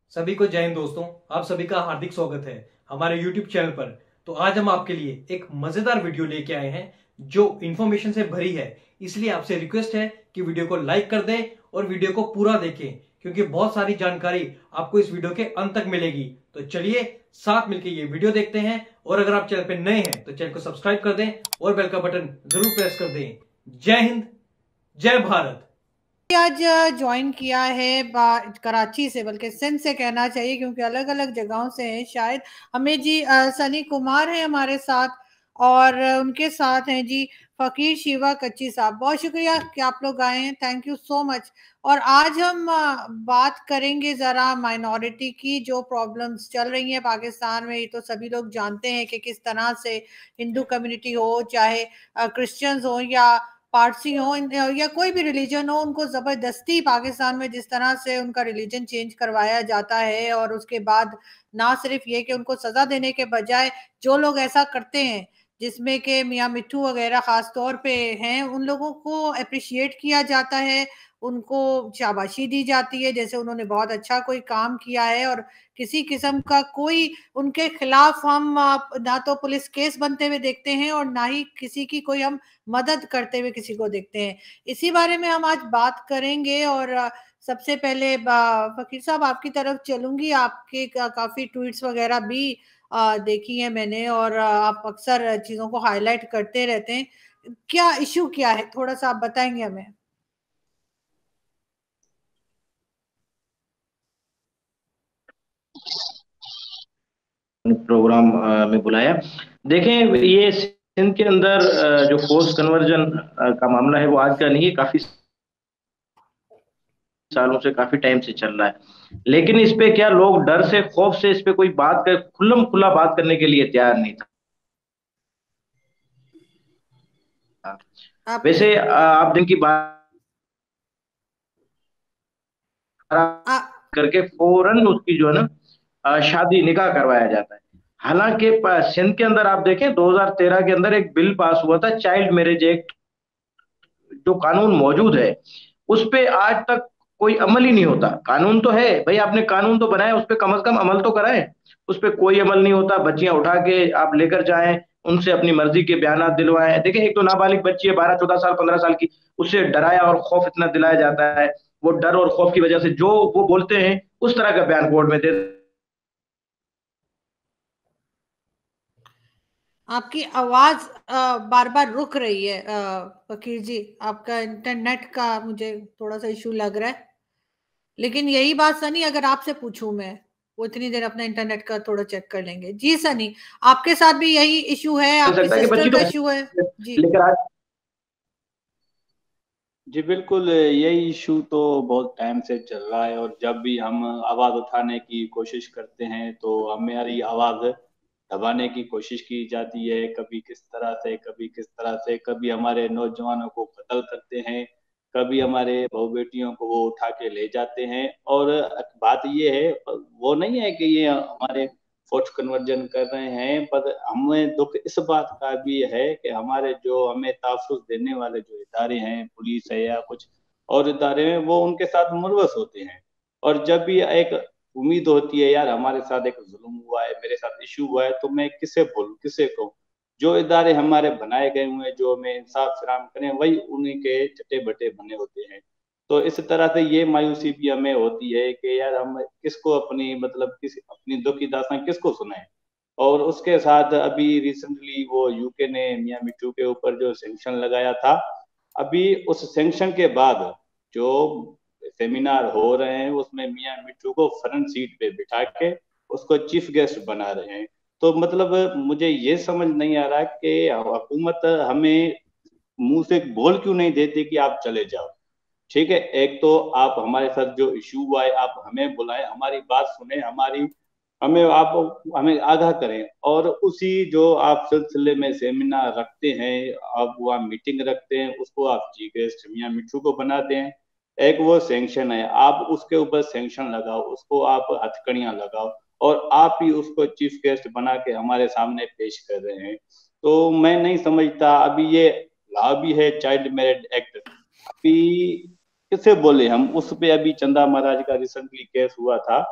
सभी को जय हिंद दोस्तों। आप सभी का हार्दिक स्वागत है हमारे YouTube चैनल पर। तो आज हम आपके लिए एक मजेदार वीडियो लेके आए हैं जो इन्फॉर्मेशन से भरी है। इसलिए आपसे रिक्वेस्ट है कि वीडियो को लाइक कर दें और वीडियो को पूरा देखें, क्योंकि बहुत सारी जानकारी आपको इस वीडियो के अंत तक मिलेगी। तो चलिए साथ मिलकर ये वीडियो देखते हैं। और अगर आप चैनल पर नए हैं तो चैनल को सब्सक्राइब कर दें और बेल का बटन जरूर प्रेस कर दें। जय हिंद, जय भारत। आज ज्वाइन किया है कराची से, बल्कि सिंध से कहना चाहिए, क्योंकि अलग अलग जगहों से हैं शायद। हमें जी सनी कुमार है हमारे साथ, और उनके साथ हैं जी फकीर शिवा कच्ची साहब। बहुत शुक्रिया कि आप लोग आए हैं, थैंक यू सो मच। और आज हम बात करेंगे जरा माइनॉरिटी की, जो प्रॉब्लम्स चल रही हैं पाकिस्तान में। ये तो सभी लोग जानते हैं कि किस तरह से हिंदू कम्युनिटी हो, चाहे क्रिश्चियंस हो या पारसी हो या कोई भी रिलीजन हो, उनको जबरदस्ती पाकिस्तान में जिस तरह से उनका रिलीजन चेंज करवाया जाता है। और उसके बाद ना सिर्फ ये कि उनको सजा देने के बजाय जो लोग ऐसा करते हैं, जिसमें कि मियाँ मिट्ठू वगैरह खास तौर पे हैं, उन लोगों को अप्रिशिएट किया जाता है, उनको शाबाशी दी जाती है जैसे उन्होंने बहुत अच्छा कोई काम किया है। और किसी किस्म का कोई उनके खिलाफ हम ना तो पुलिस केस बनते हुए देखते हैं और ना ही किसी की कोई हम मदद करते हुए किसी को देखते हैं। इसी बारे में हम आज बात करेंगे। और सबसे पहले फकीर साहब आपकी तरफ चलूंगी। आपके काफी ट्वीट्स वगैरह भी देखी है मैंने, और आप अक्सर चीजों को हाईलाइट करते रहते हैं। क्या इशू क्या है, थोड़ा सा आप बताएंगे हमें? प्रोग्राम में बुलाया। देखें, ये सिंध के अंदर जो फोर्स कन्वर्जन का मामला है वो आज का नहीं है, काफी सालों से, काफी टाइम से चल रहा है। लेकिन इस पे क्या लोग डर से, खौफ से इस पे कोई बात कर, खुल्लम खुल्ला बात करने के लिए तैयार नहीं था। आप वैसे आप दिन की बात आ, करके फौरन उसकी जो है ना शादी निकाह करवाया जाता है। हालांकि सिंध के अंदर आप देखें 2013 के अंदर एक बिल पास हुआ था, चाइल्ड मैरिज एक्ट, जो कानून मौजूद है उस पे आज तक कोई अमल ही नहीं होता। कानून तो है भाई, आपने कानून तो बनाया, उस पे कम से कम अमल तो कराएं। उस पे कोई अमल नहीं होता। बच्चियां उठा के आप लेकर जाएं, उनसे अपनी मर्जी के बयान दिलवाएं। देखिए, एक तो नाबालिग बच्ची है, 12 14 साल 15 साल की, उससे डराया और खौफ इतना दिलाया जाता है, वो डर और खौफ की वजह से जो वो बोलते हैं उस तरह का बयान कोर्ट में दे। आपकी आवाज बार बार रुक रही है फकीर जी। आपका इंटरनेट का मुझे थोड़ा सा इशू लग रहा है। लेकिन यही बात सनी, अगर आपसे पूछूं मैं, वो इतनी देर अपना इंटरनेट का थोड़ा चेक कर लेंगे। जी सनी, आपके साथ भी यही इशू है? चल आपकी सकता है कि सिस्टर बच्ची का तो इशू है? जी। लेकर आज जी बिल्कुल, यही इशू तो बहुत टाइम से चल रहा है। और जब भी हम आवाज उठाने की कोशिश करते हैं तो हमारी आवाज दबाने की कोशिश की जाती है। कभी किस तरह से, कभी किस तरह से, कभी हमारे नौजवानों को कत्ल करते हैं, कभी हमारे बहू बेटियों को वो उठा के ले जाते हैं। और बात ये है, वो नहीं है कि ये हमारे फोर्स कन्वर्जन कर रहे हैं, पर हमें दुख इस बात का भी है कि हमारे जो हमें तहफ्फुज़ देने वाले जो इदारे हैं, पुलिस है या कुछ और इदारे हैं, वो उनके साथ मुलवस होते हैं। और जब भी एक उम्मीद होती है, यार हमारे साथ एक जुल्म हुआ है, मेरे साथ इशू हुआ है, तो मैं किसे बोलूं, किसे कहूँ? जो इदारे हमारे बनाए गए हुए हैं, जो हमें इंसाफ फराहम करें, वही उन्हीं के चटे बटे बने होते हैं। तो इस तरह से ये मायूसी भी हमें होती है कि यार हम किसको अपनी, मतलब किस अपनी दुख की दास्तां किसको सुनाएं। और उसके साथ अभी रिसेंटली वो यूके ने मियां मिट्टू के ऊपर जो सैंक्शन लगाया था, अभी उस सैंक्शन के बाद जो सेमिनार हो रहे हैं उसमें मियां मिट्टू को फ्रंट सीट पे बिठा के उसको चीफ गेस्ट बना रहे हैं। तो मतलब मुझे ये समझ नहीं आ रहा कि हुकूमत हमें मुंह से बोल क्यों नहीं देती कि आप चले जाओ। ठीक है, एक तो आप हमारे साथ जो इशू हुआ है आप हमें बुलाएं, हमारी बात सुने, हमारी हमें आप हमें आगाह करें। और उसी जो आप सिलसिले में सेमिनार रखते हैं, आप वहाँ मीटिंग रखते हैं, उसको आप चीफ गेस्ट मियां मिट्ठू को बनाते हैं। एक वो सैंक्शन है, आप उसके ऊपर सैंक्शन लगाओ, उसको आप हथकड़ियां लगाओ, और आप ही उसको चीफ गेस्ट बना के हमारे सामने पेश कर रहे हैं। तो मैं नहीं समझता। अभी ये लॉ भी है, चाइल्ड मैरिज एक्ट, अभी किसे बोले हम उस पे? अभी चंदा महाराज का रिसेंटली केस हुआ था,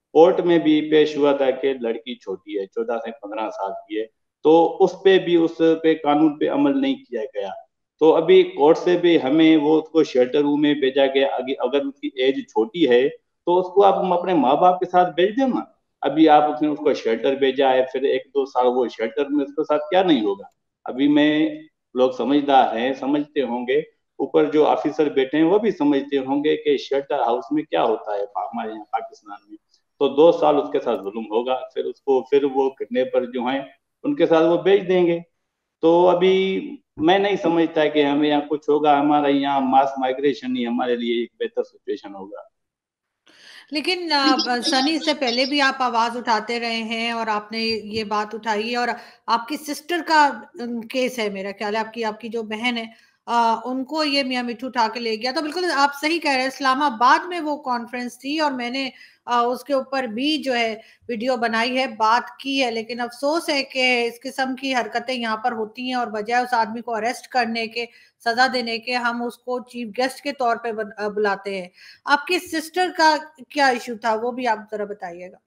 कोर्ट में भी पेश हुआ था कि लड़की छोटी है, 14 से 15 साल की है, तो उस पे कानून पे अमल नहीं किया गया। तो अभी कोर्ट से भी हमें वो उसको शेल्टर रूम में भेजा गया। अगर उसकी एज छोटी है तो उसको आप अपने माँ बाप के साथ भेज दो ना। अभी आप उसने उसको शेल्टर भेजा है, फिर 1-2 साल वो शेल्टर में उसके साथ क्या नहीं होगा। अभी मैं, लोग समझदार हैं, समझते होंगे, ऊपर जो ऑफिसर बैठे हैं वो भी समझते होंगे कि शेल्टर हाउस में क्या होता है हमारे यहाँ पाकिस्तान में। तो 2 साल उसके साथ जुल्म होगा, फिर वो किडनैपर जो हैं उनके साथ वो भेज देंगे। तो अभी मैं नहीं समझता कि हमें यहाँ कुछ होगा, हमारा यहाँ मास माइग्रेशन ही हमारे लिए एक बेहतर सिचुएशन होगा। लेकिन सनी, इससे पहले भी आप आवाज उठाते रहे हैं और आपने ये बात उठाई है, और आपकी सिस्टर का केस है, मेरा ख्याल है आपकी आपकी जो बहन है, उनको ये मियां मिठू उठा के ले गया। तो बिल्कुल आप सही कह रहे हैं, इस्लामाबाद में वो कॉन्फ्रेंस थी और मैंने उसके ऊपर भी जो है वीडियो बनाई है, बात की है। लेकिन अफसोस है कि इस किस्म की हरकतें यहाँ पर होती हैं और बजाय उस आदमी को अरेस्ट करने के, सजा देने के, हम उसको चीफ गेस्ट के तौर पे बुलाते हैं। आपकी सिस्टर का क्या इशू था, वो भी आप जरा बताइएगा।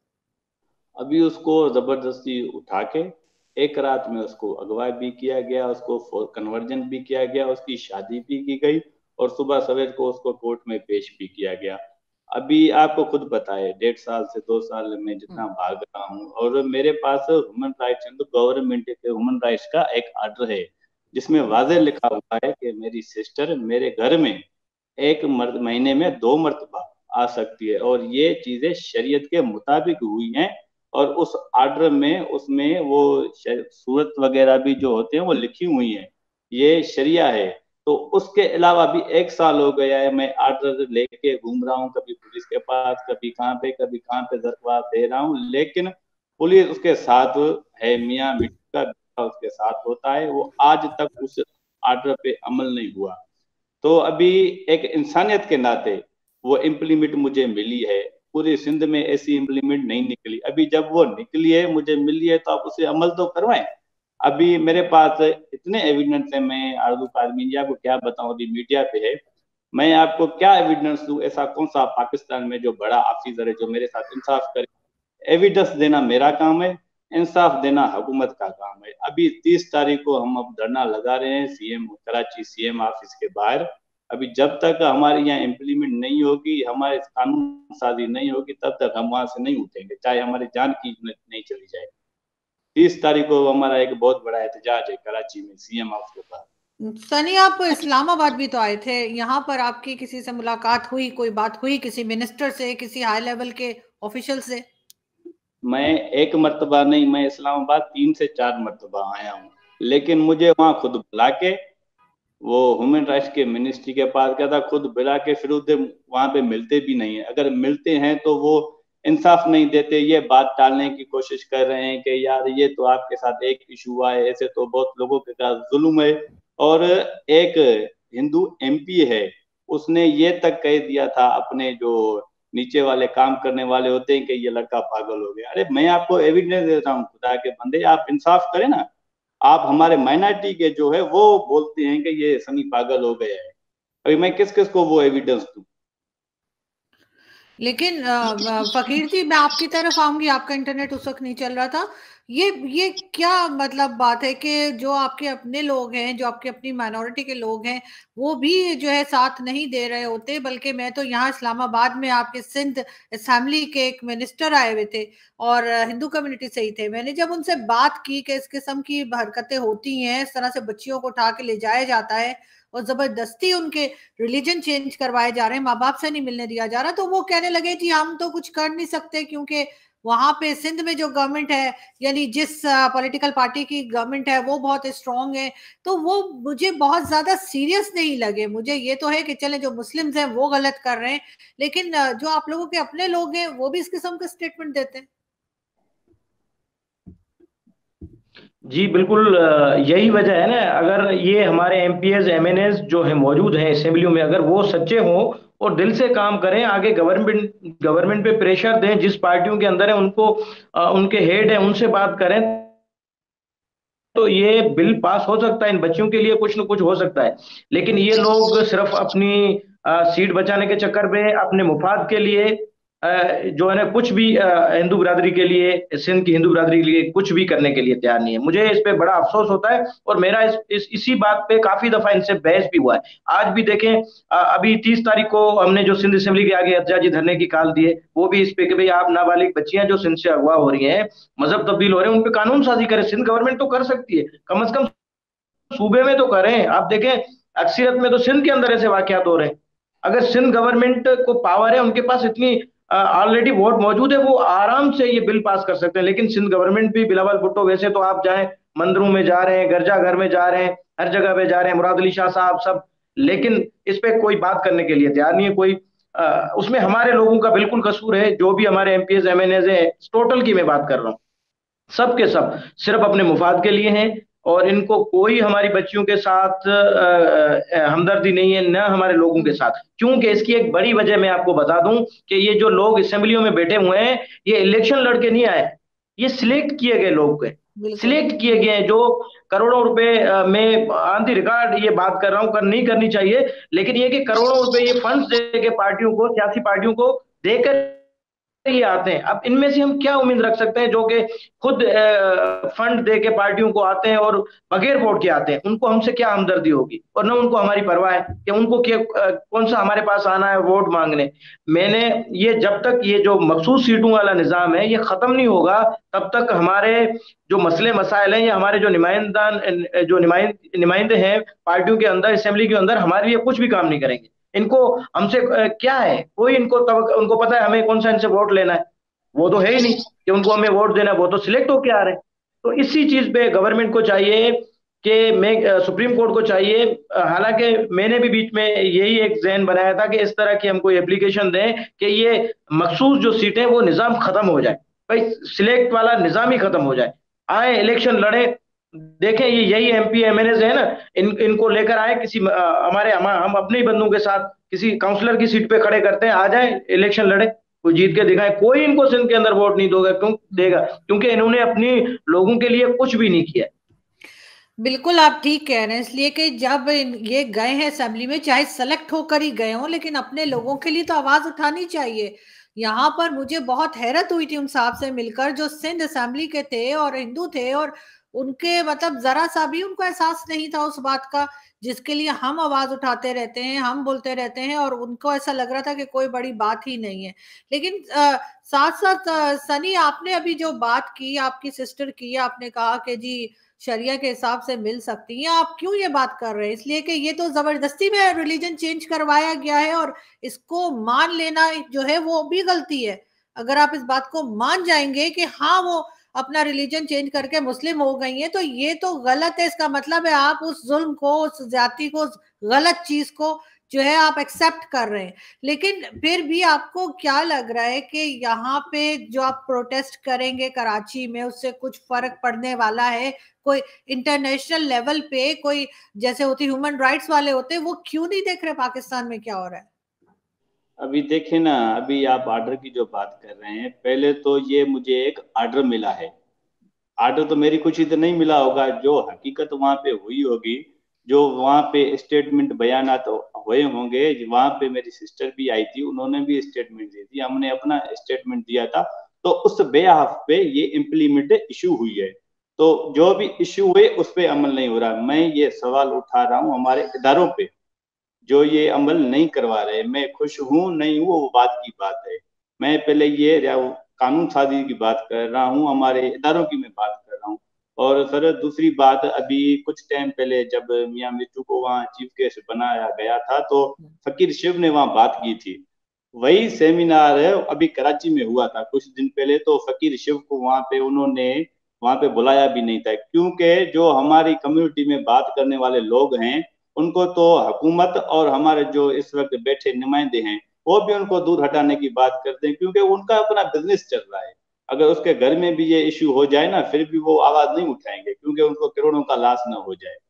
अभी उसको जबरदस्ती उठा के एक रात में उसको अगवा भी किया गया, उसको कन्वर्जन भी किया गया, उसकी शादी भी की गई और सुबह सवेर को उसको कोर्ट में पेश भी किया गया। अभी आपको खुद पता है, 1.5 साल से 2 साल में जितना भाग रहा हूँ, और मेरे पास ह्यूमन राइट्स गवर्नमेंट के ह्यूमन राइट्स का एक आर्डर है जिसमें वाजे लिखा हुआ है कि मेरी सिस्टर मेरे घर में एक महीने में 2 मरतबा आ सकती है, और ये चीजें शरीयत के मुताबिक हुई हैं। और उस आर्डर में उसमें वो सूरत वगैरह भी जो होते हैं वो लिखी हुई हैं, ये शरिया है। तो उसके अलावा भी 1 साल हो गया है मैं आर्डर लेके घूम रहा हूँ, कभी पुलिस के पास, कभी कहाँ पे दरख्वास्त दे रहा हूँ, लेकिन पुलिस उसके साथ है, मियाँ मिट्टू का बेटा उसके साथ होता है, वो आज तक उस आर्डर पे अमल नहीं हुआ। तो अभी एक इंसानियत के नाते वो इम्प्लीमेंट मुझे मिली है, पूरी सिंध में ऐसी इम्प्लीमेंट नहीं निकली। अभी जब वो निकली है, मुझे मिली है, तो आप उसे अमल तो करवाएं। अभी मेरे पास इतने एविडेंस है, मैं आरजू आदमी इंडिया को क्या बताऊं, अभी मीडिया पे है, मैं आपको क्या एविडेंस दूं। ऐसा कौन सा पाकिस्तान में जो बड़ा ऑफिसर है जो मेरे साथ इंसाफ करे। एविडेंस देना मेरा काम है, इंसाफ देना हुकूमत का काम है। अभी 30 तारीख को हम अब धरना लगा रहे हैं सीएम कराची सीएम ऑफिस के बाहर। अभी जब तक हमारे यहाँ इम्प्लीमेंट नहीं होगी, हमारे कानून साजी नहीं होगी, तब तक हम वहां से नहीं उठेंगे, चाहे हमारी जान की नहीं चली जाए। 30 तारीख को हमारा एक बहुत बड़ा एहतजाज है कराची में सीएम ऑफिस के पास। सनी, आप इस्लामाबाद भी तो आए थे, यहाँ पर आपकी किसी से मुलाकात हुई, कोई बात हुई किसी मिनिस्टर से, किसी हाई लेवल के ऑफिशियल से? मैं एक मरतबा नहीं, मैं इस्लामाबाद 3 से 4 मरतबा आया हूँ, लेकिन मुझे वहां खुद बुला के, वो ह्यूमन राइट्स के मिनिस्ट्री के पास गया था, खुद बुला के फिर उधर वहां पे मिलते भी नहीं है। अगर मिलते हैं तो वो इंसाफ नहीं देते, ये बात टालने की कोशिश कर रहे हैं कि यार ये तो आपके साथ एक इशू हुआ है, ऐसे तो बहुत लोगों के साथ जुल्म है। और एक हिंदू एमपी है, उसने ये तक कह दिया था अपने जो नीचे वाले काम करने वाले होते हैं कि ये लड़का पागल हो गया। अरे मैं आपको एविडेंस दे रहा हूँ, खुदा के बंदे आप इंसाफ करें ना। आप हमारे माइनॉरिटी के जो है वो बोलते हैं कि ये सनी पागल हो गया है, अभी मैं किस किस को वो एविडेंस दूं। लेकिन फकीर जी, मैं आपकी तरफ आऊंगी, आपका इंटरनेट उस वक्त नहीं चल रहा था। ये क्या मतलब बात है कि जो आपके अपने लोग हैं, जो आपके अपनी माइनॉरिटी के लोग हैं, वो भी जो है साथ नहीं दे रहे होते। बल्कि मैं तो यहाँ इस्लामाबाद में आपके सिंध असेंबली के एक मिनिस्टर आए हुए थे और हिंदू कम्युनिटी से ही थे। मैंने जब उनसे बात की कि इस किस्म की हरकतें होती हैं, इस तरह से बच्चियों को उठा के ले जाया जाता है और जबरदस्ती उनके रिलीजन चेंज करवाए जा रहे हैं, माँ बाप से नहीं मिलने दिया जा रहा, तो वो कहने लगे जी हम तो कुछ कर नहीं सकते क्योंकि वहां पे सिंध में जो गवर्नमेंट है, यानी जिस पॉलिटिकल पार्टी की गवर्नमेंट है, वो बहुत स्ट्रांग है। तो वो मुझे बहुत ज्यादा सीरियस नहीं लगे। मुझे ये तो है कि चले जो मुस्लिम्स हैं वो गलत कर रहे हैं, लेकिन जो आप लोगों के अपने लोग हैं वो भी इस किस्म का स्टेटमेंट देते हैं। जी बिल्कुल, यही वजह है ना। अगर ये हमारे एमपीएस एमएनएस जो है मौजूद हैं असेंबलियों में, अगर वो सच्चे हों और दिल से काम करें, आगे गवर्नमेंट गवर्नमेंट पे प्रेशर दें, जिस पार्टियों के अंदर है उनको, उनके हेड है उनसे बात करें, तो ये बिल पास हो सकता है, इन बच्चियों के लिए कुछ न कुछ हो सकता है। लेकिन ये लोग सिर्फ अपनी सीट बचाने के चक्कर में, अपने मुफाद के लिए जो है ना कुछ भी हिंदू बिरादरी के लिए, सिंध की हिंदू बिरादरी के लिए कुछ भी करने के लिए तैयार नहीं है। मुझे इस पे बड़ा अफसोस होता है, और मेरा इसी बात पे काफी दफा इनसे बहस भी हुआ है। आज भी देखें, अभी 30 तारीख को हमने जो सिंध असेंबली के आगे एहतजाजी धरने की कॉल दिए, वो भी इस पे कि भाई आप नाबालिग बच्चियां जो सिंध से अगवा हो रही हैं, मजहब तब्दील हो रहे हैं, उन पे कानून साजी करें। सिंध गवर्नमेंट तो कर सकती है, कम से कम सूबे में तो करें। आप देखें, अक्सरियत में तो सिंध के अंदर ऐसे वाकयात हो रहे हैं। अगर सिंध गवर्नमेंट को पावर है, उनके पास इतनी ऑलरेडी वोट मौजूद है, वो आराम से ये बिल पास कर सकते हैं। लेकिन सिंध गवर्नमेंट भी, बिलावल भुट्टो, वैसे तो आप जाएं मंदिरों में जा रहे हैं, गिरजा घर में जा रहे हैं, हर जगह पे जा रहे हैं, मुराद अली शाह साहब सब, लेकिन इस पे कोई बात करने के लिए तैयार नहीं है कोई। उसमें हमारे लोगों का बिल्कुल कसूर है, जो भी हमारे एमपीएस एमएनएज हैं, टोटल की मैं बात कर रहा हूँ, सब के सब सिर्फ अपने मुफाद के लिए हैं। और इनको कोई हमारी बच्चियों के साथ हमदर्दी नहीं है, न हमारे लोगों के साथ। क्योंकि इसकी एक बड़ी वजह मैं आपको बता दूं कि ये जो लोग असेंबलियों में बैठे हुए हैं, ये इलेक्शन लड़के नहीं आए, ये सिलेक्ट किए गए लोग हैं, बिल्कुल। सिलेक्ट किए गए हैं, जो करोड़ों रुपए में ऑन द रिकॉर्ड ये बात कर रहा हूं, कर नहीं करनी चाहिए, लेकिन ये कि करोड़ों रुपए ये फंड्स दे के पार्टियों को, सियासी पार्टियों को देकर ये आते हैं। अब इनमें से हम क्या उम्मीद रख सकते हैं, जो कि खुद फंड दे के पार्टियों को आते हैं और बगैर वोट के आते हैं, उनको हमसे क्या हमदर्दी होगी? और न उनको हमारी परवाह है कि उनको क्या, कौन सा हमारे पास आना है वोट मांगने। मैंने ये, जब तक ये जो मखसूस सीटों वाला निजाम है ये खत्म नहीं होगा, तब तक हमारे जो मसले मसाइल हैं, या हमारे जो नुमाइंदे हैं पार्टियों के अंदर, असेंबली के अंदर, हमारे लिए कुछ भी काम नहीं करेंगे। इनको हमसे क्या है, कोई इनको तब उनको पता है हमें कौन सा इनसे वोट लेना है? वो तो है ही नहीं कि उनको हमें वोट देना है, वो तो सिलेक्ट होके आ रहे हैं। तो इसी चीज पे गवर्नमेंट को चाहिए कि मैं, सुप्रीम कोर्ट को चाहिए, हालांकि मैंने भी बीच में यही एक जहन बनाया था कि इस तरह की हम कोई एप्लीकेशन दें कि ये मखसूस जो सीटें, वो निजाम खत्म हो जाए, भाई सिलेक्ट वाला निजाम ही खत्म हो जाए। आए इलेक्शन लड़े, देखें ये यही एमपी एमएनए है ना, इनको लेकर आए किसी हम अपने ही बंदों के साथ किसी काउंसलर की सीट पे खड़े करते हैं, आ जाए इलेक्शन लड़े, कोई जीत के दिखाए। कोई इनको सिंध के अंदर वोट नहीं दोगे, क्यों देगा? क्योंकि इन्होंने अपनी लोगों के लिए कुछ भी नहीं किया। बिल्कुल आप ठीक कह रहे हैं, इसलिए कि जब ये गए हैं असेंबली में, चाहे सेलेक्ट होकर ही गए हों, लेकिन अपने लोगों के लिए तो आवाज उठानी चाहिए। यहाँ पर मुझे बहुत हैरत हुई थी उन साहब से मिलकर जो सिंध असेंबली के थे और हिंदू थे, और उनके मतलब जरा सा भी उनको एहसास नहीं था उस बात का जिसके लिए हम आवाज उठाते रहते हैं, हम बोलते रहते हैं, और उनको ऐसा लग रहा था कि कोई बड़ी बात ही नहीं है। लेकिन साथ साथ सनी, आपने अभी जो बात की आपकी सिस्टर की, आपने कहा कि जी शरिया के हिसाब से मिल सकती हैं, आप क्यों ये बात कर रहे हैं? इसलिए कि ये तो जबरदस्ती में रिलीजन चेंज करवाया गया है, और इसको मान लेना जो है वो भी गलती है। अगर आप इस बात को मान जाएंगे कि हाँ वो अपना रिलीजन चेंज करके मुस्लिम हो गई हैं, तो ये तो गलत है। इसका मतलब है आप उस जुल्म को, उस जाति को, उस गलत चीज को जो है आप एक्सेप्ट कर रहे हैं। लेकिन फिर भी आपको क्या लग रहा है कि यहाँ पे जो आप प्रोटेस्ट करेंगे कराची में, उससे कुछ फर्क पड़ने वाला है? कोई इंटरनेशनल लेवल पे कोई, जैसे होती ह्यूमन राइट्स वाले होते हैं, वो क्यों नहीं देख रहे पाकिस्तान में क्या हो रहा है? अभी देखे ना, अभी आप आर्डर की जो बात कर रहे हैं, पहले तो ये मुझे एक आर्डर मिला है। आर्डर तो मेरी खुशी तो नहीं मिला होगा, जो हकीकत वहां पे हुई होगी, जो वहां पे स्टेटमेंट बयानात हुए होंगे, वहां पे मेरी सिस्टर भी आई थी, उन्होंने भी स्टेटमेंट दी थी, हमने अपना स्टेटमेंट दिया था। तो उस बेहाफ पे ये इम्प्लीमेंट इशू हुई है। तो जो भी इशू हुए उस पर अमल नहीं हो रहा। मैं ये सवाल उठा रहा हूँ हमारे इदारों पे, जो ये अमल नहीं करवा रहे। मैं खुश हूँ नहीं हूँ वो बात की बात है। मैं पहले ये कानून साजी की बात कर रहा हूँ, हमारे इदारों की मैं बात कर रहा हूँ। और सर दूसरी बात, अभी कुछ टाइम पहले जब मियां मिट्टू को वहाँ चीफ गेस्ट बनाया गया था, तो फकीर शिव ने वहाँ बात की थी। वही सेमिनार अभी कराची में हुआ था कुछ दिन पहले, तो फकीर शिव को वहाँ पे उन्होंने वहाँ पे बुलाया भी नहीं था, क्योंकि जो हमारी कम्युनिटी में बात करने वाले लोग हैं, उनको तो हुकूमत और हमारे जो इस वक्त बैठे नुमाइंदे हैं, वो भी उनको दूर हटाने की बात करते हैं, क्योंकि उनका अपना बिजनेस चल रहा है। अगर उसके घर में भी ये इश्यू हो जाए ना, फिर भी वो आवाज नहीं उठाएंगे, क्योंकि उनको करोड़ों का लॉस ना हो जाए।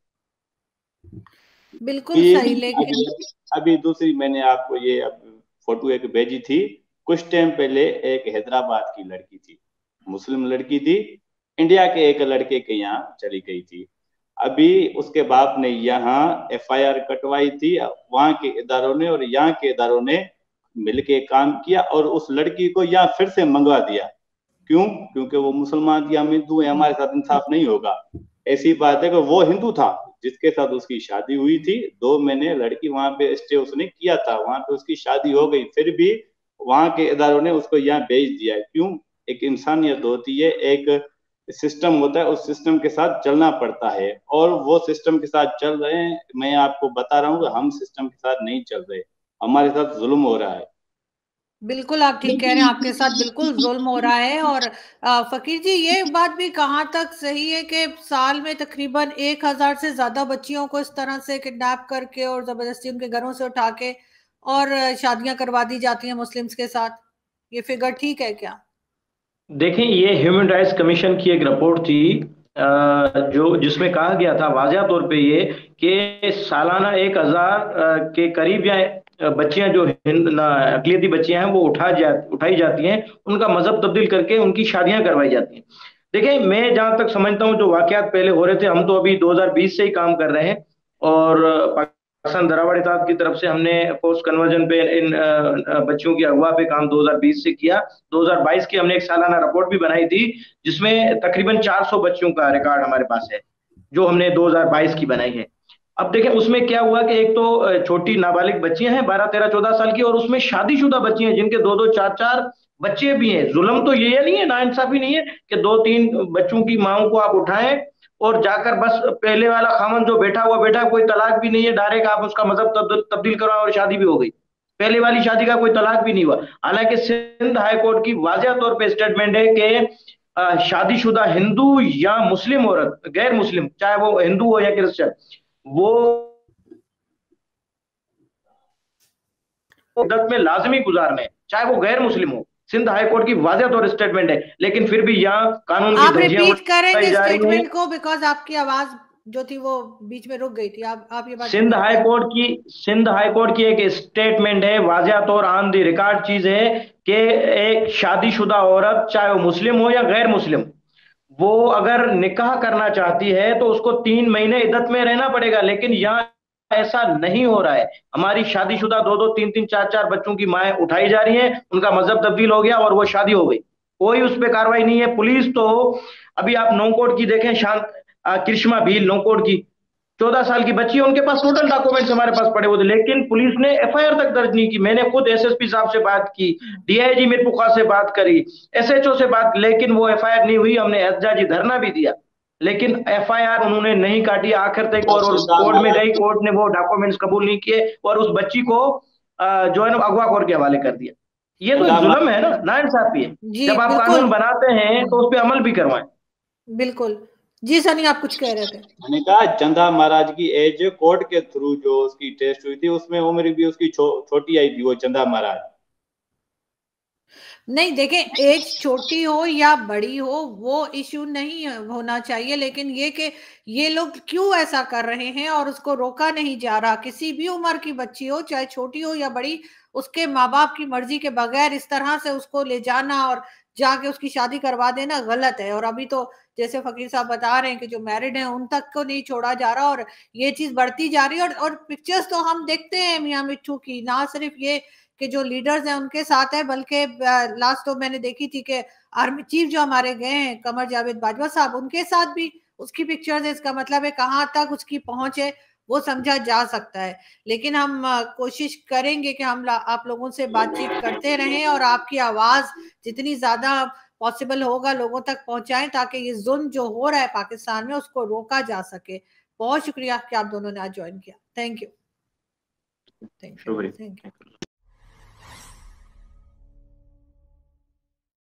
बिल्कुल सही। लेकिन अभी दूसरी मैंने आपको ये अब फोटो एक भेजी थी, कुछ टाइम पहले एक हैदराबाद की लड़की थी, मुस्लिम लड़की थी, इंडिया के एक लड़के के यहाँ चली गई थी। अभी उसके बाप ने यहाँ एफआईआर कटवाई थी, वहां के इदारों ने और यहाँ के इदारों ने मिलके काम किया और उस लड़की को यहाँ फिर से मंगवा दिया। क्यों? क्योंकि वो मुसलमान थी, हम हिंदू हैं, हमारे साथ इंसाफ नहीं होगा। ऐसी बात है कि वो हिंदू था जिसके साथ उसकी शादी हुई थी, 2 महीने लड़की वहां पे स्टे उसने किया था, वहां पे उसकी शादी हो गई, फिर भी वहां के इदारों ने उसको यहाँ भेज दिया है। क्यों? एक इंसानियत होती है, एक सिस्टम होता है, उस सिस्टम के साथ चलना पड़ता है, और वो सिस्टम के साथ चल रहे हैं। मैं आपको बता रहा हूँ कि हम सिस्टम के साथ नहीं चल रहे, हमारे साथ जुल्म हो रहा है। बिल्कुल आप ठीक कह रहे हैं, आपके साथ बिल्कुल जुल्म हो रहा है। और फकीर जी, ये बात भी कहाँ तक सही है कि साल में तकरीबन 1000 से ज्यादा बच्चियों को इस तरह से किडनैप करके और जबरदस्ती उनके घरों से उठा के और शादियां करवा दी जाती हैं मुस्लिम्स के साथ? ये फिगर ठीक है क्या? देखें, ये ह्यूमन राइट्स कमीशन की एक रिपोर्ट थी, जो जिसमें कहा गया था वाज़ह तौर पे ये कि सालाना 1000 के करीब या बच्चियां जो अकलियती बच्चियां हैं वो उठाई जाती हैं, उनका मजहब तब्दील करके उनकी शादियां करवाई जाती हैं। देखिए, मैं जहां तक समझता हूं जो वाकयात पहले हो रहे थे, हम तो अभी 2020 से ही काम कर रहे हैं, और पाकिस्तान दरावाड़ इत्तेहाद की तरफ से हमने पोस्ट कन्वर्जन पे इन बच्चियों की अगवा पे काम 2020 से किया। 2022 की हमने एक सालाना रिपोर्ट भी बनाई थी, जिसमें तकरीबन 400 बच्चियों का रिकॉर्ड हमारे पास है, जो हमने 2022 की बनाई है। अब देखें उसमें क्या हुआ कि एक तो छोटी नाबालिग बच्चियां हैं 12, 13, 14 साल की, और उसमें शादीशुदा बच्चियां हैं जिनके 2, 2, 4, 4 बच्चे भी हैं। जुल्म तो ये नहीं है, नाइंसाफी नहीं है कि 2, 3 बच्चों की माओ को आप उठाएं और जाकर बस पहले वाला खामन जो बैठा, कोई तलाक भी नहीं है, डायरेक्ट आप उसका मजहब तब्दील कराओ और शादी भी हो गई। पहले वाली शादी का कोई तलाक भी नहीं हुआ। हालांकि सिंध हाई कोर्ट की वाज़ह तौर पे स्टेटमेंट है कि शादीशुदा हिंदू या मुस्लिम औरत, गैर मुस्लिम, चाहे वो हिंदू हो या क्रिश्चियन, वो इद्दत में लाजमी गुजारने, चाहे वो गैर मुस्लिम हो। सिंध हाई कोर्ट की वाज़ह तौर स्टेटमेंट है, लेकिन फिर भी यहाँ कानून की आप धज्जियां रिपीट उड़ाई करेंगे जा रही हैं। स्टेटमेंट को, बिकॉज आपकी आवाज जो थी वो बीच में रुक गई थी। आप ये बात सिंध रिपीट हाई करें। कोर्ट की सिंध हाई कोर्ट की एक स्टेटमेंट है, वाज़ह तौर ऑन द रिकॉर्ड चीज है कि एक शादीशुदा औरत, चाहे वो मुस्लिम हो या गैर मुस्लिम, वो अगर निकाह करना चाहती है तो उसको 3 महीने इद्दत में रहना पड़ेगा। लेकिन यहाँ ऐसा नहीं हो रहा है। हमारी शादीशुदा 2, 2, 3, 3, 4, 4 बच्चों की माएं उठाई जा रही हैं, उनका मजहब तब्दील हो गया और वो शादी हो गई, कोई उस पर कार्रवाई नहीं है। पुलिस तो अभी आप नौकोट की देखें, शांत कृष्मा भील नौकोट की 14 साल की बच्ची है, उनके पास टोटल डॉक्यूमेंट्स हमारे पास पड़े हुए थे, लेकिन पुलिस ने एफआईआर तक दर्ज नहीं की। मैंने खुद एसएसपी साहब से बात की, डीआईजी मीरपुखा से बात करी, एसएचओ से बात, लेकिन वो एफआईआर नहीं हुई। हमने एहतजाजी धरना भी दिया, लेकिन एफआईआर उन्होंने नहीं काटी आखिर तक, और कोर्ट में गई, कोर्ट ने वो डॉक्यूमेंट्स कबूल नहीं किए और उस बच्ची को जो है ना अगवा कोर्ट के हवाले कर दिया। ये तो जुल्म है ना, नाइंसाफी है। जी जब आप बिल्कुल कानून बनाते हैं तो उस पर अमल भी करवाएं। बिल्कुल। जी सनी, आप कुछ कह रहे थे? मैंने कहा चंदा महाराज की एज कोर्ट के थ्रू जो उसकी टेस्ट हुई थी, उसमें उम्र भी उसकी छोटी आई थी, वो चंदा महाराज। नहीं देखें, एज छोटी हो या बड़ी हो वो इश्यू नहीं होना चाहिए, लेकिन ये कि ये लोग क्यों ऐसा कर रहे हैं और उसको रोका नहीं जा रहा। किसी भी उम्र की बच्ची हो, चाहे छोटी हो या बड़ी, उसके माँ बाप की मर्जी के बगैर इस तरह से उसको ले जाना और जाके उसकी शादी करवा देना गलत है। और अभी तो जैसे फकीर साहब बता रहे हैं कि जो मैरिड हैं उन तक को नहीं छोड़ा जा रहा, और ये चीज बढ़ती जा रही है। और पिक्चर्स तो हम देखते हैं मियां मिट्ठू की, ना सिर्फ ये कि जो लीडर्स हैं उनके साथ है, बल्कि लास्ट तो मैंने देखी थी कि आर्मी चीफ जो हमारे गए हैं कमर जावेद बाजवा साहब, उनके साथ भी उसकी पिक्चर्स है। इसका मतलब है कहाँ तक उसकी पहुंच है वो समझा जा सकता है। लेकिन हम कोशिश करेंगे कि हम आप लोगों से बातचीत करते रहें और आपकी आवाज जितनी ज्यादा पॉसिबल होगा लोगों तक पहुंचाएं, ताकि ये जुल्म जो हो रहा है पाकिस्तान में उसको रोका जा सके। बहुत शुक्रिया कि आप दोनों ने आज ज्वाइन किया। Thank you. शुक्रिया।